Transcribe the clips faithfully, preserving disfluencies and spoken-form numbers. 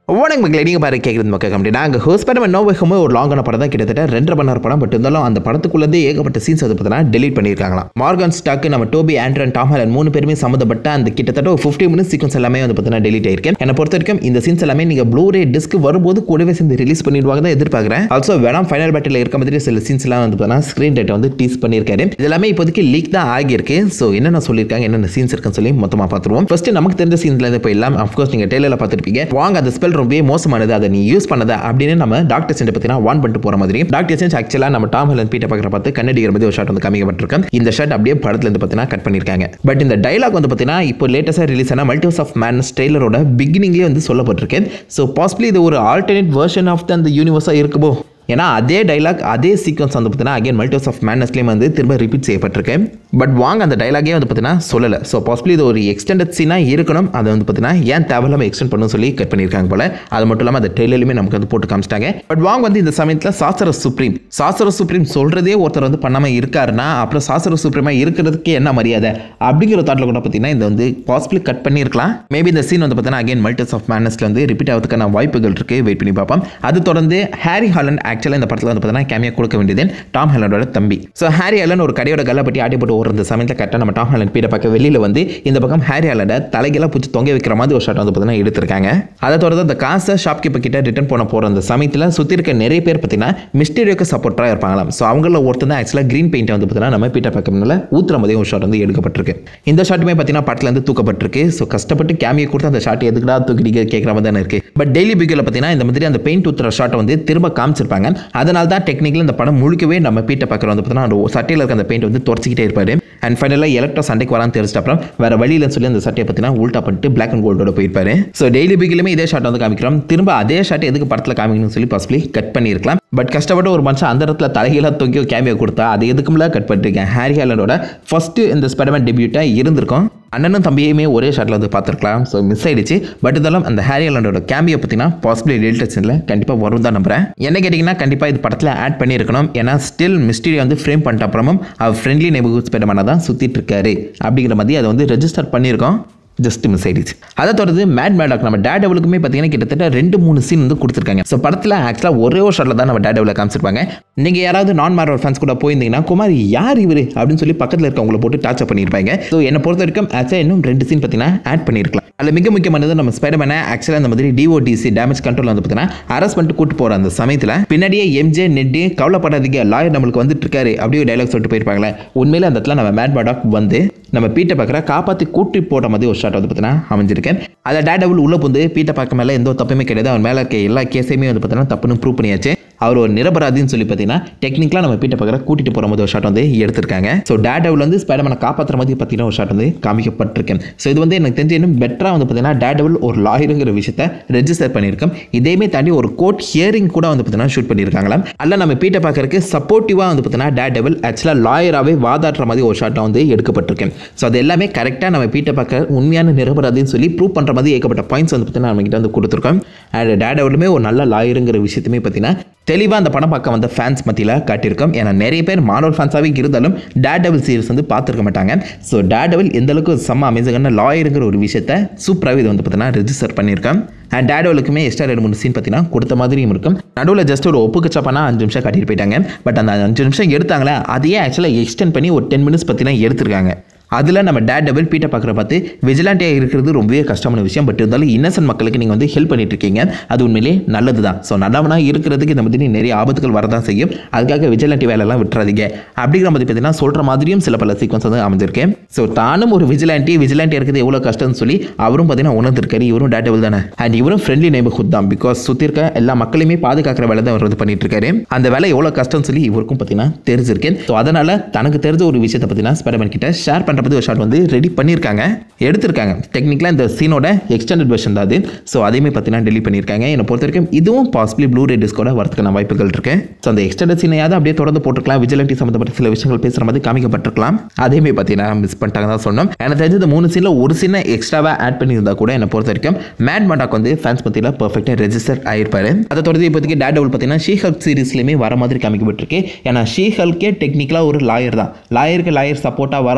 வணக்கம் மக்களே, நீங்கள் பாரு கேட்குறது மக்கள் கம்பெனி. நாங்கள் ஹோஸ்ட் பண்ண நோ வே ஹோம் ஒரு லாங்கான படம் தான், கிட்டத்தட்ட ரெண்டரை மணி நேரம் படம். பட் இருந்தாலும் அந்த படத்துக்குள்ளே ஏகப்பட்ட சீன்ஸ் வந்து பார்த்தீங்கன்னா டெலிட் பண்ணியிருக்காங்களாம். மார்கன் ஸ்டாக், நம்ம டோபி ஆண்ட்ரன், டாம் ஹாலண்ட் மூணு பேருமே சம்மந்தப்பட்ட அந்த கிட்டத்தட்ட ஒரு ஃபிஃப்டி மினிட்ஸ் சீக்வன்ஸ் எல்லாமே வந்து பார்த்தீங்கன்னா டெலிட் ஆயிருக்கேன். என்னை பொறுத்த வரைக்கும் இந்த சீன்ஸ் எல்லாமே நீங்கள் ப்ளூரே டிஸ்க் வரும்போது கூடவே சேர்ந்து ரிலீஸ் பண்ணிடுவாங்க தான் எதிர்பார்க்குறேன். ஆல்சோ வேணாம் ஃபைனல் பேட்டில் இருக்க மாதிரி சில சீன்ஸ் எல்லாம் வந்து பார்த்தீங்கன்னா ஸ்க்ரீன் டேட்டை வந்து டீஸ் பண்ணியிருக்காரு. இது எல்லாமே இப்போதைக்கு லீக் தான் ஆகியிருக்கு. ஸோ என்னென்ன சொல்லியிருக்காங்க, என்னென்ன சீன்ஸ் இருக்குன்னு சொல்லி மொத்தமாக பார்த்துருவோம். ஃபர்ஸ்ட் நமக்கு தெரிஞ்ச சீன்ஸ்ல இருந்து போயிடலாம். அஃப்கோர்ஸ் நீங்கள் டெய்லரில் பார்த்துருப்பீங்க, வாங்க அந்த ஸ்பெல் ரொம்ப மோசமானது, அதை நீ யூஸ் பண்ணதா அப்படின்னு நம்ம டாக்டர் சென்ட் பத்தினா வான் பண்ணிட்டு போற மாதிரி. டாக்டர் சென்ட் ஆக்சுவலா நம்ம டாம் ஹாலண்ட் பீட்டர் பார்க்கற பார்த்து கண்ணடிக்கிற மாதிரி ஒரு ஷாட் வந்து காமிக்கப்பட்டிருக்கு. இந்த ஷாட் அப்படியே படத்துல இருந்து பத்தினா கட் பண்ணிருக்காங்க. பட் இந்த டயலாக் வந்து பத்தினா இப்போ லேட்டஸ்டா ரிலீஸ் ஆன மல்டிவர்ஸ் ஆஃப் மேட்னஸ் ட்ரெய்லரோட பிகினிங்லேயே வந்து சொல்லப்பட்டிருக்கு. ஸோ பாசிபிளி இது ஒரு ஆல்டர்னேட் வெர்ஷன் ஆஃப் த யூனிவர்ஸா இருக்குமோ. ஏன்னா அதே டைலாக் அதே சீக்வன்ஸ் வந்து பார்த்தீங்கன்னா அகைன் மல்டிவர்ஸ் ஆஃப் மேட்னஸ்லேயும் வந்து திரும்ப ரிப்பீட் செய்யப்பட்டிருக்கு. பட் வாங்க அந்த டைலாகே வந்து பார்த்தீங்கன்னா சொல்லலை. ஸோ பாசிபிளி இது ஒரு எக்ஸ்டெண்டட் சீனாக இருக்கணும். அதை வந்து பார்த்தீங்கன்னா ஏன் தேவையில்லாமல் எக்ஸ்டெண்ட் பண்ணணும் சொல்லி கட் பண்ணியிருக்காங்க போல. அது மட்டும் இல்லாமல் அந்த ட்ரெய்லருமே நமக்கு வந்து போட்டு காமிச்சிட்டாங்க. பட் வாங்க வந்து இந்த சமயத்தில் சாசரஸ் சுப்ரீம் சாசரஸ் சுப்ரீம் சொல்கிறதே ஒருத்தர் வந்து பண்ணாமல் இருக்காருன்னா அப்புறம் சாசரஸ் சுப்ரீமாக இருக்கிறதுக்கு என்ன மரியாதை அப்படிங்கிற தாட்டில் கூட பார்த்தீங்கன்னா இந்த வந்து பாசிபிளி கட் பண்ணியிருக்கலாம். மேபி இந்த சீன் வந்து பார்த்தீங்கன்னா அகைன் மல்டிவர்ஸ் ஆஃப் மேட்னஸ்ல வந்து ரிப்பீட் ஆகிறதுக்கான வாய்ப்புகள் இருக்குது. வெயிட் பண்ணி பார்ப்போம். அது தொடர்ந்து ஹாரி ஹாலண்ட் ஆக்சுவலாக இந்த படத்தில் வந்து பார்த்தீங்கன்னா கேமியா கொடுக்க வேண்டியது டாம் ஹாலண்டோட தம்பி. ஸோ ஹாரி ஹாலண்ட் ஒரு கடையோட கல்லை பற்றி ஆடி போட்டு ஓடுற சமயத்தில் கரெக்டாக நம்ம டாம் ஹாலண்ட் பீட்டர் பார்க்க வெளியில் வந்து இந்த பக்கம் ஹாரி ஹாலண்டை தலைகெல்லாம் பிடிச்சி தொங்க வைக்கிற மாதிரி ஒரு ஷாட் வந்து பார்த்தீங்கன்னா எடுத்திருக்காங்க. அதை தொடர்ந்து அந்த காசை ஷாப் கீப்பர் கிட்ட ரிட்டர்ன் பண்ண போகிற அந்த சமயத்தில் சுற்றி இருக்க நிறைய பேர் பார்த்தீங்கன்னா மிஸ்டீரியோக்கு சப்போர்ட்டாக இருப்பாங்களாம். ஸோ அவங்கள ஒருத்தர் தான் ஆக்சுவலாக கிரீன் பெயிண்ட் வந்து பார்த்தீங்கன்னா நம்ம பீட்டர் பார்க்கறதுனால ஊத்துற மாதிரி ஒரு ஷாட் வந்து எடுக்கப்பட்டிருக்கு. இந்த ஷாட்டுமே பார்த்தீங்கன்னா படத்தில் வந்து தூக்கப்பட்டிருக்கு. ஸோ கஷ்டப்பட்டு கேமியை கொடுத்து அந்த ஷாட் எதுக்குடா தூக்கிட்டு கேட்குற மாதிரி தானே இருக்குது. பட் டெய்லி பிகில் பார்த்தீங்கன்னா இந்த மாதிரி அந்த பெயிண்ட் ஊத்துற ஷாட்டை வந்து திரும்ப காமிச்சிருப்பாங்க. அதனால தான் டெக்னிக்கலி இந்த படம் முழுக்கவே நம்ம பீட்டர் பார்க்குற வந்து பார்த்தீங்கன்னா அந்த சட்டையில் இருக்க அந்த பெயிண்ட் வந்து தொடச்சிக்கிட்டே இருப்பாரு. அண்ட் ஃபைனலாக எலக்ட்ரா சண்டைக்கு வரான்னு தெரிஞ்சிட்ட அப்புறம் வேற வழியிலன்னு சொல்லி அந்த சட்டையை பார்த்தீங்கன்னா உல்ட்டா பண்ணிட்டு பிளாக் அண்ட் கோல்டோட போயிருப்பாரு. ஸோ டெய்லி பிகிலுமே இதே ஷாட் வந்து காமிக்கிறோம். திரும்ப அதே ஷாட் எதுக்கு படத்தில் காமிக்கணும்னு சொல்லி பாசிபிளி கட் பண்ணியிருக்கலாம். பட் கஷ்டப்பட்டு ஒரு மனுஷன் அந்த இடத்துல தலைகீழாக தொங்கி கேமியோ கொடுத்தா அது எதுக்கும்ல கட் பண்ணிருக்கேன். ஹாரி ஹாலண்டோட ஃபர்ஸ்ட் இந்த ஸ்பைடர்மேன் டெபியூட்டாக இருந்திருக்கும். அண்ணனும் தம்பியுமே ஒரே ஷாட்டில் வந்து பார்த்துருக்கலாம். ஸோ மிஸ் ஆயிடுச்சு. பட் இதெல்லாம் அந்த ஹாரி ஹாலண்டோட கேமியோ பார்த்தீங்கன்னா பாசிபிளி ரிலேட்டட் சீனில் கண்டிப்பாக வரும் தான் நம்புறேன். என்ன கேட்டிங்கன்னா கண்டிப்பாக இது படத்தில் ஆட் பண்ணியிருக்கணும். ஏன்னா ஸ்டில் மிஸ்டீரியை வந்து ஃப்ரேம் பண்ணிட்ட அப்புறமும் அவர் ஃப்ரெண்ட்லி நெய்பர்ஹுட் ஸ்பைடர்மேனை தான் சுற்றிட்டு இருக்காரு அப்படிங்கிற மாதிரி அதை வந்து ரெஜிஸ்டர் பண்ணியிருக்கோம். ஜஸ்ட் மிஸ் ஆயிடுச்சு. அதை தொடர்ந்து மேட் மேடாக் நம்ம டேட் டெவிலுக்குமே பார்த்தீங்கன்னா கிட்டத்தட்ட ரெண்டு மூணு சீன் வந்து கொடுத்துருக்காங்க. ஸோ படத்தில் ஆக்சுவலாக ஒரே ஒரு ஷாட்டில் தான் நம்ம டேட் டெவில காமிச்சிருப்பாங்க. நீங்கள் யாராவது நான் மார்வல் ஃபேன்ஸ் கூட போயிருந்தீங்கன்னா குமார் யார் இவர் அப்படின்னு சொல்லி பக்கத்தில் இருக்கவங்களை போட்டு டார்ச்சர் பண்ணியிருப்பாங்க. ஸோ என்னை பொறுத்த வரைக்கும் ஆக்சுவலாக இன்னும் ரெண்டு சீன் பார்த்தீங்கன்னா ஆட் பண்ணியிருக்கலாம். அதில் மிக முக்கியமானது நம்ம ஸ்பைடர்மேனை ஆக்சுவலாக அந்த மாதிரி டிஓடிசி டேமேஜ் கண்ட்ரோல் வந்து பார்த்தீங்கன்னா அரெஸ்ட் பண்ணிட்டு கூட்டு போகிற அந்த சமயத்தில் பின்னாடியே எம்ஜே நெட்டு கவலைப்படாதீங்க லாயர் நம்மளுக்கு வந்துட்டு இருக்காரு அப்படியே டைலாக் சொல்லிட்டு போயிருப்பாங்களே. உண்மையில அந்த இடத்துல நம்ம மேட் மேடாக் வந்து நம்ம பீட்டர் பார்க்குற காப்பாற்றி கூட்டி போட்ட மாதிரி ஒரு ஷாட் வந்து பார்த்தீங்கன்னா அமைஞ்சிருக்கேன். அதை டேட் டெவில் உள்ள வந்து பீட்டர் பார்க்க மேலே எந்த தப்புமே கிடையாது. அவன் மேலே இருக்க எல்லா கேஸையுமே வந்து பார்த்தீங்கன்னா தப்புன்னு ப்ரூவ் பண்ணியாச்சு. அவர் ஒரு நிரபராதின்னு சொல்லி பார்த்தீங்கன்னா டெக்னிக்கலாக நம்ம பீட்டர் பார்க்குற கூட்டிட்டு போகிற மாதிரி ஒரு ஷாட் வந்து எடுத்திருக்காங்க. ஸோ டேட் டெவில் வந்து ஸ்பைடர்மேனை காப்பாற்றுற மாதிரி பார்த்தீங்கன்னா ஒரு ஷாட் வந்து காமிக்கப்பட்டிருக்கேன். ஸோ இது வந்து எனக்கு தெரிஞ்சு இன்னும் பெட்டராக வந்து பார்த்தீங்கன்னா டேட் டெவில் ஒரு லாயருங்கிற விஷயத்தை ரெஜிஸ்டர் பண்ணியிருக்கோம். இதையுமே தாண்டி ஒரு கோர்ட் ஹியரிங் கூட வந்து பார்த்தீங்கன்னா ஷூட் பண்ணியிருக்காங்களா. அல்ல நம்ம பீட்டர் பார்க்கறதுக்கு சப்போர்ட்டிவாக வந்து பார்த்தீங்கன்னா டேட் டெவில் ஆக்சுவலாக லாயராகவே வாதாடுற மாதிரி ஒரு ஷாட்டை வந்து எடுக்கப்பட்டிருக்கேன். ஸோ அது எல்லாமே கரெக்டாக நம்ம பீட்டர் பார்க்க உண்மையான நிரபராதின்னு சொல்லி ப்ரூவ் பண்ணுற மாதிரி ஏகப்பட்ட பாயிண்ட்ஸ் வந்து பார்த்தீங்கன்னா நம்ம கிட்ட வந்து கொடுத்துருக்கோம். அண்ட் டேட் டெவிலுமே ஒரு நல்ல லாயருங்கிற விஷயத்தையுமே பார்த்தீங்கன்னா தெளிவாக அந்த படம் பார்க்க வந்த ஃபேன்ஸ் மத்தியில் காட்டியிருக்கோம். ஏன்னா நிறைய பேர் மார்வல் ஃபேன்ஸாகவே இருந்தாலும் டேட் டெவில் சீரிஸ் வந்து பார்த்துருக்க மாட்டாங்க. ஸோ டேட் டெவில் எந்த அளவுக்கு செம்ம அமேசிங்கான லாயருங்கிற ஒரு விஷயத்தை சூப்பராகவே இது வந்து பார்த்தீங்கன்னா ரெஜிஸ்டர் பண்ணியிருக்கேன். அண்ட் டேட் டெவிலுக்குமே எக்ஸ்ட்ரா ரெண்டு மூணு சீன் பார்த்தீங்கன்னா கொடுத்த மாதிரியும் இருக்கும். நடுவில் ஜஸ்ட் ஒரு ஒப்புக்கு சப்பானா அஞ்சு நிமிஷம் காட்டிட்டு போயிட்டாங்க. பட் அந்த அஞ்சு நிமிஷம் எடுத்தாங்களே அதையே ஆக்சுவலாக எக்ஸ்டெண்ட் பண்ணி ஒரு டென் மினிட்ஸ் பார்த்தீங்கன்னா எடுத்திருக்காங்க. அதில் நம்ம டேட் டெவில் பீட்டர் பார்க்குற பார்த்து விஜிலாண்டியாக இருக்கிறது ரொம்பவே கஷ்டமான விஷயம். பட் இருந்தாலும் இன்னசென்ட் மக்களுக்கு நீங்கள் வந்து ஹெல்ப் பண்ணிட்டு இருக்கீங்க. அது உண்மையிலே நல்லது தான். ஸோ நல்லவனாக இருக்கிறதுக்கு இந்த மாதிரி நிறைய ஆபத்துகள் வரதான் செய்யும். அதுக்காக விஜிலாண்டி வேலையெல்லாம் விட்டுறாதீங்க அப்படிங்கிற மாதிரி பார்த்தீங்கன்னா சொல்கிற மாதிரியும் சில பல சீக்வன்ஸ் வந்து அமைஞ்சிருக்கேன். ஸோ தானும் ஒரு விஜிலாண்டி விஜிலாண்டி இருக்கிறது எவ்வளோ கஷ்டம்னு சொல்லி அவரும் பார்த்தீங்கன்னா உணர்ந்திருக்காரு. இவரும் டேட் டெவில் தானே. அண்ட் இவரும் ஃப்ரெண்ட்லி நெய்பர்ஹுட் தான். பிகாஸ் சுற்றி இருக்க எல்லா மக்களையுமே பாதுகாக்கிற வேலை தான் அவர் வந்து பண்ணிட்டு இருக்காரு. அந்த வேலை எவ்வளோ கஷ்டம்னு சொல்லி இவருக்கும் பார்த்தீங்கன்னா தெரிஞ்சிருக்கேன். ஸோ அதனால் தனக்கு தெரிஞ்ச ஒரு விஷயத்தை பார்த்தீங்கன்னா ஸ்பைடர்மேன் கிட்ட ஷேர் பண்ணுற பற்றி ஒரு ஷாட் வந்து ரெடி பண்ணியிருக்காங்க, எடுத்திருக்காங்க. டெக்னிக்கலாக இந்த சீனோட எக்ஸ்டெண்டட் வெர்ஷன் தான் அது. ஸோ அதையுமே பார்த்தீங்கன்னா டெலிட் பண்ணியிருக்காங்க. என்னை பொறுத்த வரைக்கும் இதுவும் பாசிபிளி ப்ளூ ரே டிஸ்கோட வரதுக்கான வாய்ப்புகள் இருக்கு. ஸோ அந்த எக்ஸ்டெண்டட் சீனையாவது அப்படியே தொடர்ந்து போட்டுருக்கலாம். விஜிலண்டி சம்மந்தப்பட்ட சில விஷயங்கள் பேசுகிற மாதிரி காமிக்கப்பட்டிருக்கலாம். அதையுமே பார்த்தீங்கன்னா மிஸ் பண்ணிட்டாங்க தான் சொன்னோம். எனக்கு தெரிஞ்ச இந்த மூணு சீனில் ஒரு சீனை எக்ஸ்ட்ராவாக ஆட் பண்ணியிருந்தா கூட என்னை பொறுத்த வரைக்கும் மேட் மேடாக் வந்து ஃபேன்ஸ் பற்றியில் பர்ஃபெக்டாக ரெஜிஸ்டர் ஆயிருப்பாரு. அதை தொடர்ந்து இப்போதைக்கு டேட் டெவில் பார்த்தீங்கன்னா ஷீ ஹல்க் சீரிஸ்லையுமே வர மாதிரி காமிக்கப்பட்டிருக்கு. ஏன்னா ஷீ ஹல்கே டெக்னிக்கலாக ஒரு லாயர் தான். லாயருக்கு லாயர் சப்போர்ட்டாக வர மாதிரி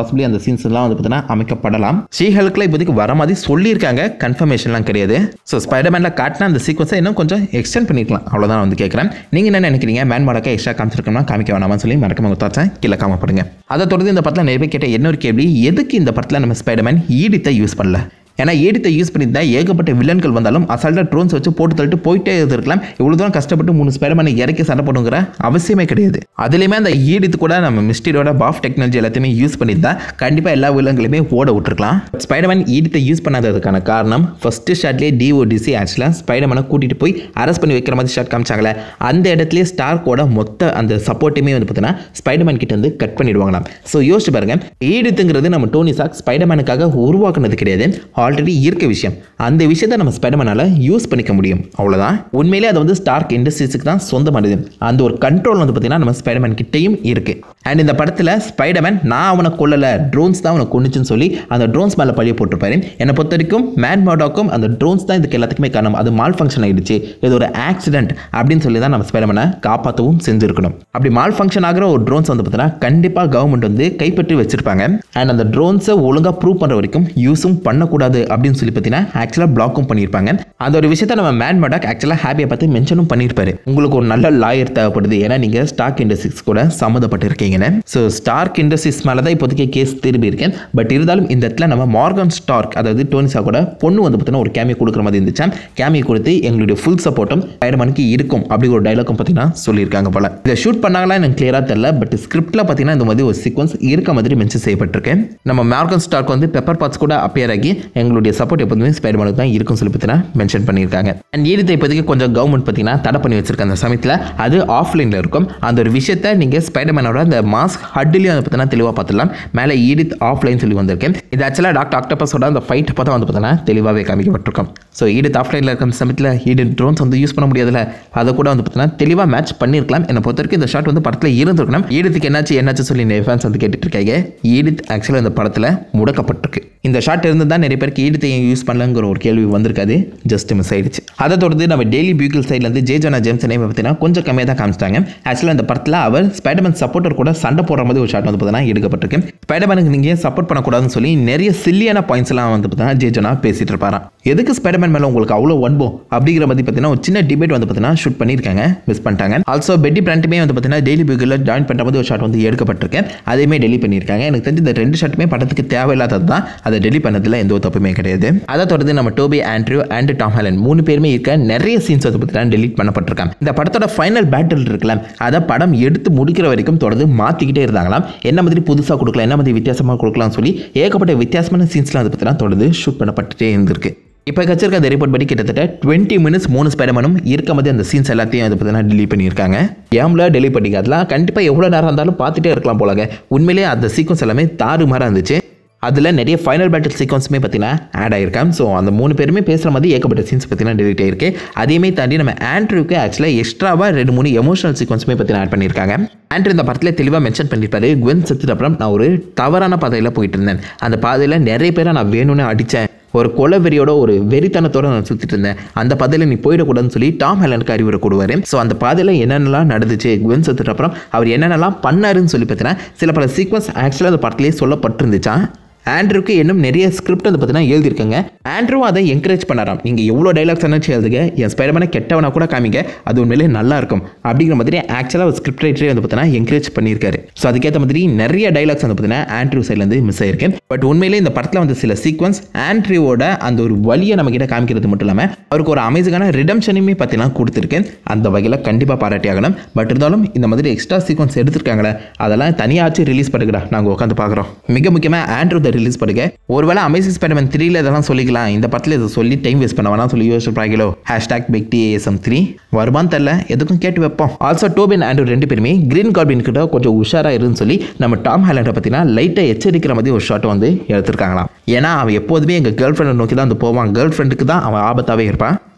பாசிபிளி அந்த சீன்ஸ் எல்லாம் வந்து பார்த்தீங்கன்னா அமைக்கப்படலாம். ஷீஹல்க்ல இப்போதைக்கு வர மாதிரி சொல்லியிருக்காங்க, கன்ஃபர்மேஷன்லாம் கிடையாது. ஸோ ஸ்பைடர்மேனில் காட்டினா அந்த சீக்வன்ஸை இன்னும் கொஞ்சம் எக்ஸ்டெண்ட் பண்ணிக்கலாம், அவ்வளோதான் வந்து கேட்குறேன். நீங்கள் என்ன நினைக்கிறீங்க? மேன் மாடக்க எக்ஸ்ட்ரா காமிச்சிருக்கோம்னா காமிக்க வேணாமான்னு சொல்லி மறக்காம உங்கள் தாட்ஸை கீழே காமப்படுங்க. அதை தொடர்ந்து இந்த படத்தில் நிறைய பேர் கேட்ட இன்னொரு கேள்வி, எதுக்கு இந்த படத்தில் நம்ம ஸ்பைடர்மேன் ஈடித்தை யூஸ் பண்ணல? ஏன்னா ஈடித்தை யூஸ் பண்ணி தான் ஏகப்பட்ட வில்லன்கள் வந்தாலும் அசால்ட்டாக ட்ரோன்ஸ் வச்சு போட்டு தள்ளிட்டு போயிட்டே இருக்கலாம். இவ்வளோ தூரம் கஷ்டப்பட்டு மூணு ஸ்பைடர்மேனை இறக்கி சண்டை போடுங்கிற அவசியமே கிடையாது. அதுலேயுமே அந்த ஈடித்து கூட நம்ம மிஸ்டீரியோட பாஃப் டெக்னாலஜி எல்லாத்தையுமே யூஸ் பண்ணி தான் கண்டிப்பாக எல்லா வில்லன்களையுமே ஓட விட்டுருக்கலாம். ஸ்பைடர்மேன் ஈடித்தை யூஸ் பண்ணாததுக்கான காரணம் ஃபர்ஸ்ட் ஷாட்லேயே டிஓடிசி ஆக்சுவலாக ஸ்பைடர்மேனை கூட்டிகிட்டு போய் அரெஸ்ட் பண்ணி வைக்கிற மாதிரி ஷாட் காமிச்சாங்களே, அந்த இடத்துலேயே ஸ்டார்க்கோட மொத்த அந்த சப்போர்ட்டுமே வந்து பார்த்தீங்கன்னா ஸ்பைடர்மேன் கிட்ட இருந்து கட் பண்ணிடுவாங்களாம். ஸோ யோசிச்சு பாருங்க, ஈடித்துங்கிறது நம்ம டோனி ஸ்டார்க் ஸ்பைடர்மேனுக்காக உருவாக்குனது கிடையாது, ஆல்ரெடி இருக்க விஷயம். அந்த விஷயத்தை நம்ம ஸ்பைடர்மேனால யூஸ் பண்ணிக்க முடியும், அவ்வளவுதான். உண்மையிலே அது வந்து ஸ்டார்க் இண்டஸ்ட்ரீஸ்க்கு தான் சொந்தமானது. அந்த ஒரு கண்ட்ரோல் வந்து பார்த்தீங்கன்னா நம்ம ஸ்பைடர்மேன் கிட்டையும் இருக்கு. அண்ட் இந்த படத்தில் ஸ்பைடர்மேன் நான் அவனை கொல்லல, ட்ரோன்ஸ் தான் அவனை கொண்டுச்சுன்னு சொல்லி அந்த ட்ரோன்ஸ் மேலே பழிய போட்டிருப்பாரு. என்னை பொறுத்த வரைக்கும் மேன் மர்டாக்கும் அந்த ட்ரோன்ஸ் தான் இதுக்கு எல்லாத்துக்குமே காரணம். அது மால் ஃபங்க்ஷன் ஆயிடுச்சு, இது ஒரு ஆக்சிடென்ட் அப்படின்னு சொல்லி தான் நம்ம ஸ்பைடர்மேனை காப்பாற்றவும் செஞ்சிருக்கணும். அப்படி மால் ஃபங்க்ஷன் ஆகிற ஒரு ட்ரோன்ஸ் வந்து பார்த்தீங்கன்னா கண்டிப்பாக கவர்மெண்ட் வந்து கைப்பற்றி வச்சிருப்பாங்க. அண்ட் அந்த ட்ரோன்ஸை ஒழுங்காக ப்ரூவ் பண்ணுற வரைக்கும் யூஸும் பண்ணக்கூடாது அப்படின்னு சொல்லி பார்த்தீங்கன்னா ஆக்சுவலாக பிளாக்கும் பண்ணியிருப்பாங்க. அந்த ஒரு விஷயத்தை நம்ம மேன் மர்டாக் ஆக்சுவலாக ஹாப்பியை பார்த்து மென்ஷனும் பண்ணியிருப்பாரு. உங்களுக்கு ஒரு நல்ல லாயர் தேவைப்படுது, ஏன்னா நீங்கள் ஸ்டார்க் இண்டஸ்ட்ரீஸ் கூட சம்மந்தப்பட்டிருக்கீங்க. ஸோ ஸ்டார்க் இண்டஸ்ட்ரீஸ் மேலே தான் இப்போதைக்கு கேஸ் திரும்பி இருக்கேன். பட் இருந்தாலும் இந்த இடத்துல நம்ம மார்கன் ஸ்டார்க், அதாவது டோனி ஸ்டார்க்கோட பொண்ணு வந்து பார்த்தீங்கன்னா ஒரு கேமியோ கொடுக்குற மாதிரி இருந்துச்சு. கேமியோ கொடுத்து எங்களுடைய ஃபுல் சப்போர்ட்டும் ஸ்பைடர்மேனுக்கு இருக்கும் அப்படி ஒரு டைலாக்கும் பார்த்தீங்கன்னா சொல்லியிருக்காங்க போல. இதை ஷூட் பண்ணாங்களா எனக்கு கிளியராக தெரியல, பட் ஸ்கிரிப்டில் பார்த்தீங்கன்னா இந்த மாதிரி ஒரு சீக்வன்ஸ் இருக்க மாதிரி மென்ஷன் செய்யப்பட்டிருக்கு. நம்ம மார்கன் ஸ்டார்க் வந்து பெப்பர் பாட்ஸ் கூட அப்பியர் ஆகி எங்களுடைய சப்போர்ட் எப்போதுமே ஸ்பைடர்மேனுக்கு தான் இருக்கும் சொல்லி பார்த்தீங்கன்னா மென்ஷன் பண்ணியிருக்காங்க. அண்ட் ஈடித்தை இப்போதைக்கு கொஞ்சம் கவர்மெண்ட் பார்த்தீங்கன்னா தடை பண்ணி வச்சிருக்க அந்த சமயத்தில் அது ஆஃப்லைனில் இருக்கும். அந்த ஒரு விஷயத்தை நீங்கள் ஸ்பைடர்மேனோட அந்த மாஸ்க் ஹட்லையும் வந்து பார்த்தீங்கன்னா தெளிவாக பார்த்துடலாம். மேலே ஈடித் ஆஃப்லைன் சொல்லி வந்திருக்கேன். இது ஆக்சுவலாக டாக்டர் ஆக்டோபஸோட அந்த ஃபைட் பார்த்தா வந்து பார்த்தீங்கன்னா தெளிவாகவே காமிக்கப்பட்டிருக்கும். ஸோ ஈடித் ஆஃப்லைனில் இருக்கிற சமயத்தில் ஈடித் ட்ரோன்ஸ் வந்து யூஸ் பண்ண முடியாதுல்ல, அதை கூட வந்து பார்த்தீங்கன்னா தெளிவாக மேட்ச் பண்ணியிருக்கலாம். என்னை பொறுத்த வரைக்கும் இந்த ஷாட் வந்து படத்தில் இருந்திருக்கணும். ஈடித்துக்கு என்னாச்சு என்னாச்சு சொல்லி நிறைய ஃபேன்ஸ் வந்து கேட்டுட்டு இருக்காங்க. ஈடித் ஆக்சுவலாக இந்த படத்தில் முடக்கப்பட்டிருக்கு. இந்த ஷாட் இருந்து தான் நிறைய பேருக்கு ஈடித்தை யூஸ் பண்ணலங்கிற ஒரு கேள்வி வந்திருக்காது, ஜஸ்ட் மிஸ் ஆயிடுச்சு. அதை தொடர்ந்து நம்ம டெய்லி பியூக்கிள் சைட்லேருந்து ஜே ஜோனா ஜேம்ஸ் நேம் பார்த்தீங்கன்னா கொஞ்சம் கம்மியாக தான் காமிச்சிட்டாங்க. ஆக்சுவலாக இந்த படத்தில் அவர் ஸ்பைடர்மேன் சப்போர்ட்டர் கூட சண்டை போடுற மாதிரி ஒரு ஷாட் வந்து பார்த்தீங்கன்னா எடுக்கப்பட்டிருக்கு. ஸ்பைடர்மேனுக்கு நீங்கள் சப்போர்ட் பண்ணக்கூடாதுன்னு சொல்லி நிறைய சில்லியான பாயிண்ட்ஸ் எல்லாம் வந்து பார்த்தீங்கன்னா ஜே ஜோனா பேசிட்டு இருப்பாராம். எதுக்கு ஸ்பைடர்மேன் மேலே உங்களுக்கு அவ்வளோ வன்போம் அப்படிங்கிற மாதிரி பார்த்தீங்கன்னா ஒரு சின்ன டிபேட் வந்து பார்த்தீங்கன்னா ஷூட் பண்ணியிருக்காங்க, மிஸ் பண்ணிட்டாங்க. ஆல்சோ பெட்டி பிராண்ட்டுமே வந்து பார்த்தீங்கன்னா டெய்லி பியூக்கில் ஜாயின் பண்ணுற மாதிரி ஒரு ஷாட் வந்து எடுக்கப்பட்டிருக்கு, அதையுமே டெலிட் பண்ணியிருக்காங்க. எனக்கு தெரிஞ்சு இந்த ரெண்டு ஷாட்டுமே படத்துக்கு தேவையில்லாதது தான், அதை டெலிட் பண்ணதில் எந்த ஒரு தப்புமே கிடையாது. அதை தொடர்ந்து நம்ம Tobey Andrew and Tom Holland மூணு பேருமே இருக்க நிறைய சீன்ஸ் வந்து பார்த்தீங்கன்னா டெலிட் பண்ணப்பட்டிருக்காங்க. இந்த படத்தோட ஃபைனல் பேட்டில் இருக்கலாம், அதை படம் எடுத்து முடிக்கிற வரைக்கும் தொடர்ந்து மாற்றிக்கிட்டே இருந்தாங்களாம். என்ன மாதிரி புதுசாக கொடுக்கலாம், என்ன மாதிரி வித்தியாசமாக கொடுக்கலாம்னு சொல்லி ஏகப்பட்ட வித்தியாசமான சீன்ஸ்லாம் வந்து பார்த்தீங்கன்னா தொடர்ந்து ஷூட் பண்ணப்பட்டுட்டே இருந்திருக்கு. இப்போ கச்சிருக்க அந்த ரிப்போர்ட் படி கிட்டத்தட்ட டுவெண்ட்டி மினிட்ஸ் மூணு ஸ்பைடர்மேனும் இருக்க மாதிரி அந்த சீன்ஸ் எல்லாத்தையும் வந்து பார்த்தீங்கன்னா டெலிட் பண்ணியிருக்காங்க. ஏம்ல டெலிட் பண்ணிங்க, அதெல்லாம் கண்டிப்பாக எவ்வளோ நேரம் இருந்தாலும் பார்த்துட்டே இருக்கலாம் போலங்க. உண்மையிலேயே அந்த சீக்வன்ஸ் எல்லாமே தாறுமாறாக இருந்துச்சு. அதில் நிறைய ஃபைனல் பேட்டில் சீக்வன்ஸுமே பார்த்தீங்கன்னா ஆட் ஆகிருக்காங்க. ஸோ அந்த மூணு பேருமே பேசுகிற மாதிரி ஏகப்பட்ட சீன்ஸ் பார்த்தீங்கன்னா டெலிட் ஆகிருக்கு. அதையுமே தாண்டி நம்ம ஆண்ட்ரூக்கு ஆக்சுவலாக எக்ஸ்ட்ராவாக ரெண்டு மூணு எமோஷனல் சீக்வன்ஸுமே பார்த்தீங்கன்னா ஆட் பண்ணியிருக்காங்க. ஆண்ட்ரூ இந்த படத்தில் தெளிவாக மென்ஷன் பண்ணியிருப்பாரு, குவென் செத்துட்டு அப்புறம் நான் ஒரு தவறான பாதையில் போயிட்டு இருந்தேன், அந்த பாதையில் நிறைய பேரை நான் வேணும்னு அடித்தேன், ஒரு கொலை வெறியோட ஒரு வெறித்தனத்தோடு நான் சுற்றிட்டு இருந்தேன், அந்த பாதையில் நீ போயிடக்கூடாதுன்னு சொல்லி டாம் ஹாலண்டுக்கு அறிவுரை கொடுவார். ஸோ அந்த பாதையில் என்னென்னலாம் நடந்துச்சு, குவென் செத்துட்டு அப்புறம் அவர் என்னென்னலாம் பண்ணாருன்னு சொல்லி பார்த்தீங்கன்னா சில பல சீக்வன்ஸ் ஆக்சுவலாக அந்த படத்துலேயே சொல்லப்பட்டிருந்துச்சா. ஆண்ட்ரூக்கு இன்னும் நிறைய ஸ்கிரிப்ட் வந்து பார்த்தீங்கன்னா எழுதியிருக்காங்க. ஆண்ட்ரூ அதை என்கரேஜ் பண்ணாராம், நீங்கள் எவ்வளோ டைலாக்ஸ் நினச்சி எழுதுங்க, என் ஸ்பைடர்மேனை கெட்டவனா கூட காமிங்க, அது உண்மையிலே நல்லா இருக்கும் அப்படிங்கிற மாதிரி ஆக்சுவலாக ஸ்கிரிப்ட் ரைட்டரே வந்து பார்த்தீங்கன்னா என்கரேஜ் பண்ணியிருக்காரு. ஸோ அதுக்கேற்ற மாதிரி நிறைய டைலாக்ஸ் வந்து பார்த்தீங்கன்னா ஆண்ட்ரூ சைட்லேருந்து மிஸ் ஆயிருக்கு. பட் உண்மையிலே இந்த படத்தில் வந்து சில சீக்வன்ஸ் ஆண்ட்ரூவோட அந்த ஒரு வழியை நம்ம கிட்ட காமிக்கிறது மட்டும் இல்லாமல் அவருக்கு ஒரு அமேசிங்கான ரிடம்ஷனுமே பார்த்தீங்கன்னா கொடுத்துருக்கேன். அந்த வகையில் கண்டிப்பாக பாராட்டி ஆகணும். பட் இருந்தாலும் இந்த மாதிரி எக்ஸ்ட்ரா சீக்வன்ஸ் எடுத்திருக்காங்களே, அதெல்லாம் தனியாச்சு ரிலீஸ் பண்ணுங்கடா, நாங்கள் உட்காந்து பார்க்குறோம். மிக முக்கியமாக ஆண்ட்ரூ ரிலீஸ் பண்ணுங்க. ஒருவேளை அமேசிங் ஸ்பைடர்மேன் த்ரீல இதெல்லாம் சொல்லிக்கலாம், இந்த படத்தில் இதை சொல்லி டைம் வேஸ்ட் பண்ண வேணாம் சொல்லி யோசிச்சுப்பாங்களோ. Hashtag pick T ASM three வருமானு தெரியல, எதுக்கும் கேட்டு வைப்போம். ஆல்சோ டோபி அண்ட் ஆண்ட்ரூ ரெண்டு பேருமே கிரீன் கார்பின் கிட்ட கொஞ்சம் உஷாராக இருன்னு சொல்லி நம்ம டாம் ஹாலண்டை பார்த்தீங்கன்னா லைட்டாக எச்சரிக்கிற மாதிரி ஒரு ஷாட் வந்து எடுத்துருக்காங்களாம். ஏன்னா அவன் எப்போதுமே எங்கள் கேர்ள் ஃப்ரெண்டை நோக்கி தான் வந்து போவான், கேர்ள் ஃப்ரெண்டுக்கு தான் அவன் ஆபத்தாகவே இருப்பான்.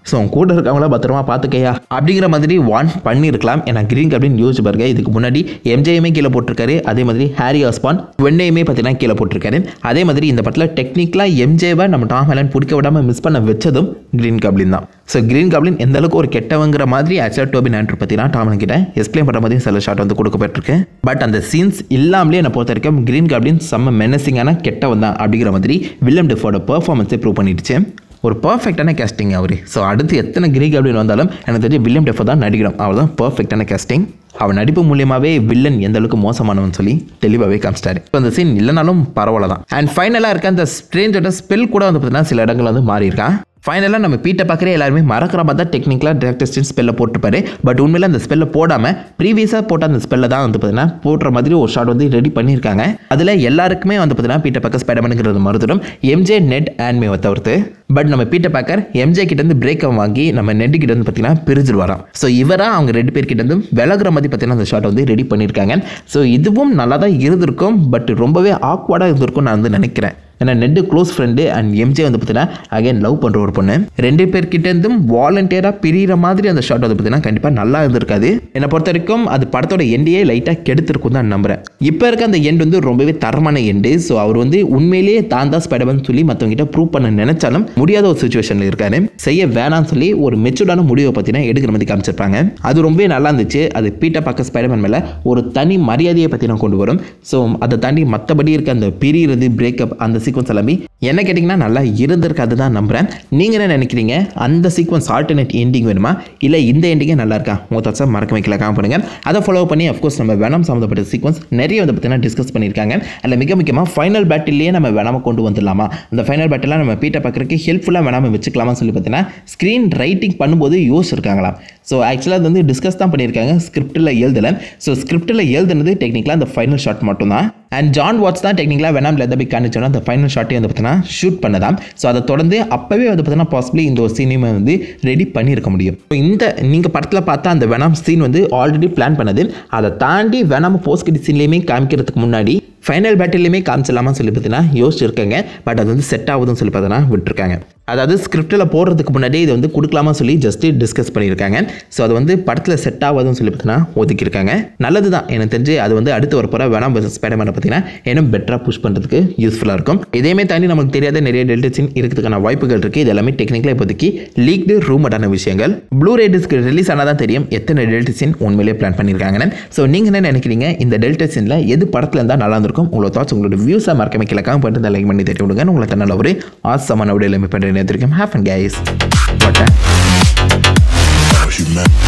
ஸோ அவங்க கூட இருக்கவங்கள பத்திரமா பார்த்துக்கையா அப்படிங்கிற மாதிரி வான் பண்ணியிருக்கலாம். ஏன்னா கிரீன் காப்ளின் யோசிச்சு பாருங்க, இதுக்கு முன்னாடி எம்ஜேயுமே கீழே போட்டிருக்காரு, அதே மாதிரி ஹாரி ஆஸ்பான் வெண்ணையுமே பார்த்தீங்கன்னா கீழே போட்டிருக்காரு. அதே மாதிரி இந்த படத்தில் டெக்னிக்கலாக எம்ஜேவை நம்ம டாம் ஹாலண்ட் பிடிக்க விடாமல் மிஸ் பண்ண வச்சதும் கிரீன் காப்ளின் தான். ஸோ கிரீன் காப்ளின் எந்த அளவுக்கு ஒரு கெட்டவங்கிற மாதிரி ஆக்சுவலாக டோபி ஆண்ட்ரூ பார்த்தீங்கன்னா டாம் ஹாலண்ட் கிட்ட எக்ஸ்பிளைன் பண்ணுற மாதிரி சில ஷாட் வந்து கொடுக்கப்பட்டிருக்கு. பட் அந்த சீன்ஸ் இல்லாமலே என்னை பொறுத்த வரைக்கும் கிரீன் காப்ளின் செம்ம மெனசிங்கான கெட்டவன் தான் அப்படிங்கிற மாதிரி வில்லியம் டெஃபோட பெர்ஃபார்மன்ஸை ப்ரூவ் பண்ணிடுச்சு. ஒரு பர்ஃபெக்டான கேஸ்டிங் அவர். ஸோ அடுத்து எத்தனை கிரீன் காப்ளின் வந்தாலும் எனக்கு தெரிஞ்ச வில்லியம் டெஃபோ தான் நடிக்கணும். அவர் தான் பர்ஃபெக்டான கேஸ்டிங். அவன் நடிப்பு மூலியமாகவே வில்லன் எந்த அளவுக்கு மோசமானவன் சொல்லி தெளிவாகவே காமிச்சிட்டாரு. இப்போ அந்த சீன் இல்லைனாலும் பரவாயில்ல தான். அண்ட் ஃபைனலாக இருக்க அந்த ஸ்ட்ரேஞ்சோட ஸ்பெல் கூட வந்து பார்த்தீங்கன்னா சில இடங்கள் வந்து மாறி இருக்கான். ஃபைனலாக நம்ம பீட்டை பார்க்குற எல்லாருமே மறக்கிற மாதிரி தான் டெக்னிக்கலாக டேரக்டர் ஸ்பெல்லை போட்டுப்பாரு. பட் உண்மையில் அந்த ஸ்பெல்லை போடாமல் ப்ரீவியஸாக போட்ட அந்த ஸ்பெல்லை தான் வந்து பார்த்தீங்கன்னா போடுற மாதிரி ஒரு ஷாட் வந்து ரெடி பண்ணியிருக்காங்க. அதில் எல்லாருக்குமே வந்து பார்த்தீங்கன்னா பீட்டை பார்க்க ஸ்பைடர்மேனுங்கிறது மறுத்துடும் எம்ஜே நெட் ஆன்மே தவிர்த்து. பட் நம்ம பீட்டர் பார்க்கர் எம்ஜே கிட்டேருந்து பிரேக்கை வாங்கி நம்ம நெட் கிட்ட வந்து பார்த்தீங்கன்னா பிரிஞ்சு வரோம். ஸோ இவராக அவங்க ரெண்டு பேர் கிட்டேருந்து விலகுற மாதிரி பார்த்தீங்கன்னா அந்த ஷாட் வந்து ரெடி பண்ணியிருக்காங்க. ஸோ இதுவும் நல்லா தான் இருந்திருக்கும், பட் ரொம்பவே ஆக்வர்டாக இருந்திருக்கும் நான் வந்து நினைக்கிறேன். ஏன்னா Ned close friend and MJ வந்து பார்த்தீங்கன்னா அகைன் லவ் பண்ணுற ஒரு பொண்ணு. ரெண்டு பேர்கிட்டேருந்தும் வாலண்டியராக பிரிகிற மாதிரி அந்த ஷாட் வந்து பார்த்தீங்கன்னா கண்டிப்பாக நல்லா இருந்திருக்காது. என்னை பொறுத்த வரைக்கும் அது படத்தோட எண்டையே லைட்டாக கெடுத்திருக்கும் தான் நம்புறேன். இப்போ இருக்க அந்த எண்ட் வந்து ரொம்பவே தரமான எண்டு. ஸோ அவர் வந்து உண்மையிலேயே தான் தான் ஸ்பைடர்மேன் சொல்லி மற்றவங்கிட்ட ப்ரூவ் பண்ண நினைச்சாலும் முடியாத ஒரு சுச்சுவேஷனில் இருக்காரு. செய்ய வேணாம்னு சொல்லி ஒரு மெச்சூர்டான முடிவை பார்த்தீங்கன்னா எடுக்கிற மாதிரி காமிச்சிருப்பாங்க. அது ரொம்பவே நல்லா இருந்துச்சு. அது பீட்டர் பார்க்க ஸ்பைடர்மேன் மேலே ஒரு தனி மரியாதையை பற்றி நான் கொண்டு வரும். ஸோ அதை தாண்டி மற்றபடி இருக்க அந்த பிரிகிறது பிரேக்கப் அந்த சீக்வன்ஸ் எல்லாமே என்ன கேட்டிங்கன்னா நல்லா இருந்திருக்காது தான் நம்புகிறேன். நீங்கள் என்ன நினைக்கிறீங்க? அந்த சீக்வன்ஸ் ஆல்டர்னேட் எண்டிங் வேணுமா இல்லை இந்த எண்டிங்கே நல்லா இருக்கா? உங்கள் தாட்ஸை மறக்க வைக்கல காம் பண்ணுங்கள். அதை ஃபாலோ பண்ணி அஃப்கோர்ஸ் நம்ம வெனம் சம்மந்தப்பட்ட சீக்வன்ஸ் நிறைய வந்து பார்த்தீங்கன்னா டிஸ்கஸ் பண்ணியிருக்காங்க. அதில் மிக முக்கியமாக ஃபைனல் பேட்டிலேயே நம்ம வெனாமை கொண்டு வந்துடலாமா, அந்த ஃபைனல் பேட்டில் நம்ம பீட்டர் பார்க்குறதுக்கு ஹெல்ப்ஃபுல்லாக வெனாமை வச்சுக்கலாமா சொல்லி பார்த்தீங்கன்னா ஸ்க்ரீன் ரைட்டிங் பண்ணும்போது யோசிச்சிருக்காங்களாம். ஸோ ஆக்சுவலாக அது வந்து டிஸ்கஸ் தான் பண்ணியிருக்காங்க, ஸ்கிரிப்டில் எழுதலை. ஸோ ஸ்கிரிப்டில் எழுதுனது டெக்னிக்கலாக அந்த ஃபைனல் ஷாட் மட்டும்தான். அண்ட் ஜான் வாட்ஸ் தான் டெக்னிக்கலாக வெனாம் லெதர் போய் காணிச்சோன்னா அந்த ஃபைனல் ஷாட்டே வந்து பார்த்தீங்கன்னா ஷூட் பண்ணதான். ஸோ அதை தொடர்ந்து அப்போவே வந்து பார்த்தீங்கன்னா பாசிபிளி இந்த ஒரு சீனையுமே வந்து ரெடி பண்ணியிருக்க முடியும். இந்த நீங்கள் படத்தில் பார்த்தா அந்த வெனாம் சீன் வந்து ஆல்ரெடி பிளான் பண்ணது. அதை தாண்டி வெனாம் போஸ்ட் கிரெடிட் சீன்லேயுமே காமிக்கிறதுக்கு முன்னாடி ஃபைனல் பேட்டிலையுமே காமிச்சிடலாமான்னு சொல்லி பார்த்தீங்கன்னா யோசிச்சிருக்காங்க. பட் அது வந்து செட் ஆகுதுன்னு சொல்லி பார்த்தீங்கன்னா விட்டுருக்காங்க. அதாவது ஸ்கிரிப்டில் போடுறதுக்கு முன்னாடி இதை வந்து கொடுக்கலாமா சொல்லி ஜஸ்ட்டு டிஸ்கஸ் பண்ணியிருக்காங்க. ஸோ அது வந்து படத்தில் செட் ஆகாதுன்னு சொல்லி பார்த்தீங்கன்னா ஒதுக்கியிருக்காங்க. நல்லது தான் எனக்கு தெரிஞ்சு. அது வந்து அடுத்து வரப்போகிற வெனாம் வெர்சஸ் ஸ்பைடர்மேனை பார்த்தீங்கன்னா இன்னும் பெட்டராக புஷ் பண்ணுறதுக்கு யூஸ்ஃபுல்லாக இருக்கும். இதேமே தாண்டி நமக்கு தெரியாத நிறைய டெல்டா சீன் இருக்கிறதுக்கான வாய்ப்புகள் இருக்குது. இது எல்லாமே டெக்னிக்கலாக இப்போதைக்கு லீக்டு ரூமடான விஷயங்கள். ப்ளூ ரே டிஸ்க் ரிலீஸ் ஆனால் தான் தெரியும் எத்தனை டெல்டா சீன் உண்மையிலே பிளான் பண்ணியிருக்காங்கன்னு. ஸோ நீங்கள் என்ன நினைக்கிறீங்க? இந்த டெல்டா சீனில் எது படத்தில் இருந்தால் நல்லா இருந்திருக்கும்? உங்களோட தாட்ஸ், உங்களோட வியூஸை மறக்காம கீழே கமெண்ட் பண்ணிட்டு லைக் பண்ணி தெரிய விடுங்க. உங்களை தன்னால் ஒரு ஆசமான விட எல்லாமே பண்ணுறேன். Have fun, guys. What